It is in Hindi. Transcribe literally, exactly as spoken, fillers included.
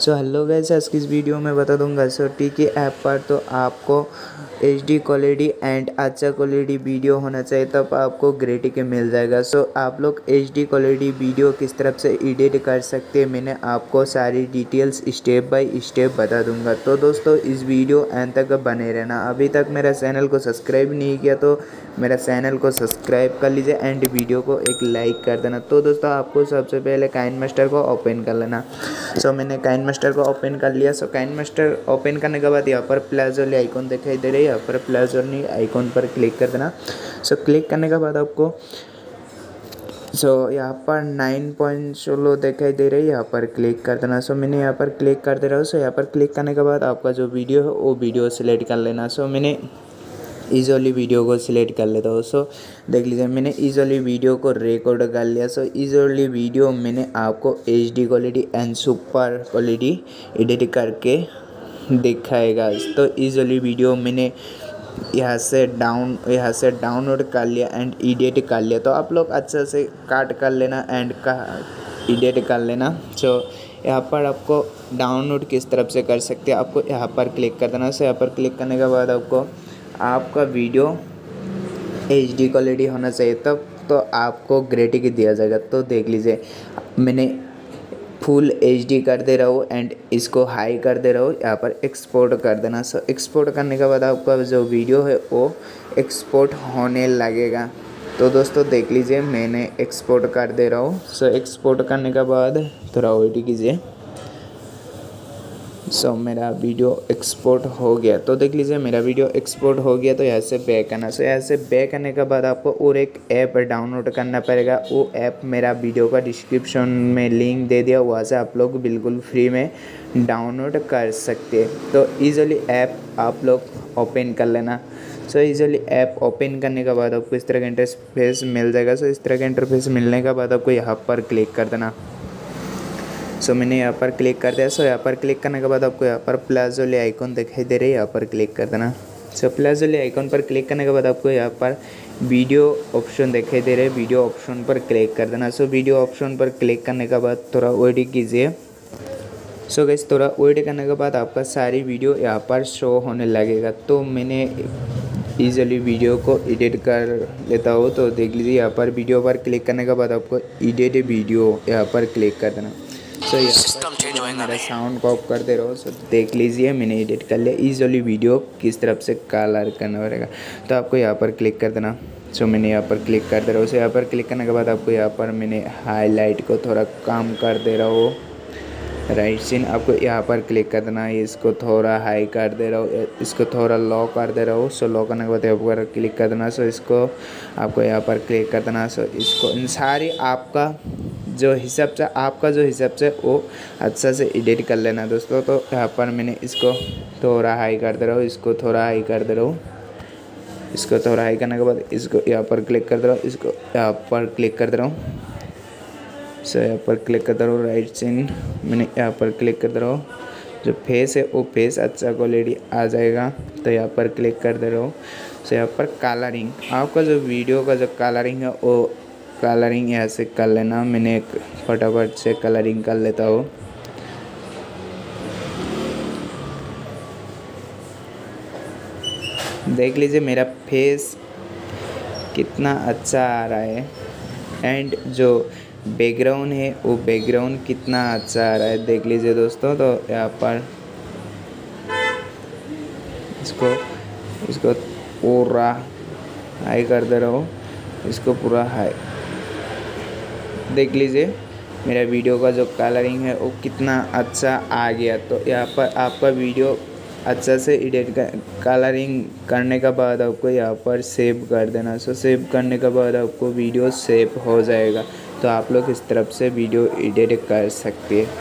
सो हेलो गाइस, आज की इस वीडियो में बता दूंगा सो टीकी ऐप पर तो आपको एच डी क्वालिटी एंड अच्छा क्वालिटी वीडियो होना चाहिए, तब आपको ग्रे टिके मिल जाएगा। सो आप लोग एच डी क्वालिटी वीडियो किस तरफ से एडिट कर सकते हैं, मैंने आपको सारी डिटेल्स स्टेप बाय स्टेप बता दूंगा। तो दोस्तों इस वीडियो एंड तक बने रहना। अभी तक मेरा चैनल को सब्सक्राइब नहीं किया तो मेरा चैनल को सब्सक्राइब कर लीजिए एंड वीडियो को एक लाइक कर देना। तो दोस्तों आपको सबसे पहले काइनमास्टर को ओपन कर लेना। सो मैंने काइनमास्टर को ओपन कर लिया। सो काइनमास्टर ओपन करने के बाद यहाँ पर प्लस वाली आइकॉन दिखाई दे रही है, यहाँ पर प्लस वाली आइकॉन पर क्लिक कर देना। सो क्लिक करने के बाद आपको सो so, यहाँ पर नाइन पॉइंट सोलो दिखाई दे रही है, यहाँ पर क्लिक कर देना। सो so, मैंने यहाँ पर क्लिक कर दे रहा हूँ। सो so, यहाँ पर क्लिक करने के बाद आपका जो वीडियो है वो वीडियो सेलेक्ट कर लेना। सो so, मैंने इस वाली वीडियो को सिलेक्ट कर लेता हूँ। सो देख लीजिए मैंने इस वाली वीडियो को रिकॉर्ड कर लिया। सो इस वाली वीडियो मैंने आपको H D quality and super quality edit करके दिखाएगा। तो इस वाली वीडियो मैंने यहाँ से डाउन यहाँ से डाउनलोड कर लिया एंड एडिट कर लिया। तो आप लोग अच्छा से काट कर लेना एंड का एडिट कर लेना। सो यहाँ पर आपको डाउनलोड किस तरफ से कर सकते हैं, आपको यहाँ पर क्लिक कर देना। सो यहाँ पर क्लिक करने के बाद आपको आपका वीडियो एच डी क्वालिटी होना चाहिए, तब तो आपको ग्रे टिक दिया जाएगा। तो देख लीजिए मैंने फुल एच डी कर दे रहा हूँ एंड इसको हाई कर दे रहा हूँ, यहाँ पर एक्सपोर्ट कर देना। सो एक्सपोर्ट करने के बाद आपका जो वीडियो है वो एक्सपोर्ट होने लगेगा। तो दोस्तों देख लीजिए मैंने एक्सपोर्ट कर दे रहा हूँ। सो एक्सपोर्ट करने के बाद थोड़ा वेट कीजिए। सो so, मेरा वीडियो एक्सपोर्ट हो गया। तो देख लीजिए मेरा वीडियो एक्सपोर्ट हो गया। तो यहाँ से बैक करना। सो यहाँ से बैक करने के बाद आपको और एक ऐप डाउनलोड करना पड़ेगा। वो ऐप मेरा वीडियो का डिस्क्रिप्शन में लिंक दे दिया, वहाँ से आप लोग बिल्कुल फ्री में डाउनलोड कर सकते हैं। तो ईज़िली ऐप आप लोग ओपन कर लेना। सो ईज़िली ऐप ओपन करने के बाद आपको इस तरह का इंटरफेस मिल जाएगा। सो इस तरह का इंटरफेस मिलने के बाद आपको यहाँ पर क्लिक कर देना। सो so, मैंने यहाँ पर क्लिक कर दिया। सो so, यहाँ पर क्लिक करने के बाद आपको यहाँ पर प्लस वाली आइकॉन दिखाई दे रही है, यहाँ पर क्लिक कर देना। सो so, प्लस वाली आइकॉन पर क्लिक करने के बाद आपको यहाँ पर वीडियो ऑप्शन दिखाई दे रहे हैं, वीडियो ऑप्शन पर क्लिक कर देना। सो so, वीडियो ऑप्शन पर क्लिक करने के बाद थोड़ा वेट कीजिए। सो गाइस थोड़ा वेट करने के बाद आपका सारी वीडियो यहाँ पर शो होने लगेगा। तो मैंने ईज़िली वीडियो को एडिट कर लेता हूँ। तो देख लीजिए यहाँ पर वीडियो पर क्लिक करने के बाद आपको एडिट वीडियो यहाँ पर क्लिक कर देना। सो so, यहाँ पर मेरा साउंड को ऑफ कर दे रहा हूँ। सो देख लीजिए मैंने एडिट कर लिया। इस वाली वीडियो किस तरफ से कलर करना पड़ेगा, तो आपको यहाँ पर क्लिक कर देना। सो so, मैंने यहाँ पर क्लिक कर दे रहा हूँ। सो यहाँ पर क्लिक करने के बाद आपको यहाँ पर मैंने हाईलाइट को थोड़ा कम कर दे रहा हूँ, राइट सीन आपको यहाँ पर क्लिक कर देना। इसको थोड़ा हाई कर दे रहा हूँ, इसको थोड़ा लो कर दे रहा हूँ। सो लो करने के बाद यहाँ पर क्लिक कर देना। सो इसको आपको यहाँ पर क्लिक कर देना। सो इसको इन सारी आपका जो हिसाब से आपका जो हिसाब से वो अच्छा से एडिट कर लेना दोस्तों। तो यहाँ पर मैंने इसको थोड़ा हाई कर दे रहा हूँ, इसको थोड़ा हाई कर दे रहा हूँ, इसको थोड़ा हाई करने के बाद इसको यहाँ पर क्लिक कर दे रहा हूँ, इसको यहाँ पर क्लिक कर दे रहा हूँ। सो यहाँ पर क्लिक कर दे रहा हूँ, राइट सीन मैंने यहाँ पर क्लिक कर दे रहा हूँ। जो फेस है वो फेस अच्छा क्वालिटी आ जाएगा। तो यहाँ पर क्लिक कर दे रहा हूँ। सो यहाँ पर कलरिंग, आपका जो वीडियो का जो कलरिंग है वो कलरिंग यहाँ से कर लेना। मैंने एक फटाफट से कलरिंग कर लेता हूँ। देख लीजिए मेरा फेस कितना अच्छा आ रहा है एंड जो बैकग्राउंड है वो बैकग्राउंड कितना अच्छा आ रहा है, देख लीजिए दोस्तों। तो यहाँ पर इसको इसको पूरा हाई कर दे रहा हूँ, इसको पूरा हाई। देख लीजिए मेरा वीडियो का जो कलरिंग है वो कितना अच्छा आ गया। तो यहाँ पर आपका वीडियो अच्छा से एडिट कर कलरिंग करने के बाद आपको यहाँ पर सेव कर देना। सो सेव करने के बाद आपको वीडियो सेव हो जाएगा। तो आप लोग इस तरफ से वीडियो एडिट कर सकते हैं।